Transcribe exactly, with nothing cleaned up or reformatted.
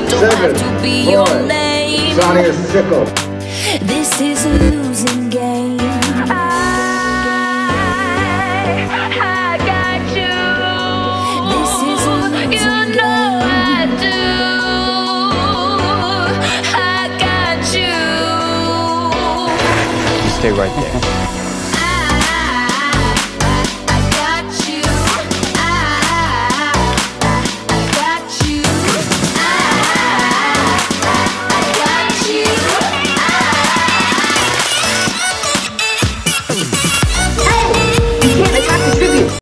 don't have to be your name. Vipsania sickle. This is a losing game. I, I got you. This is a losing you know game. I do. I got you. You stay right there.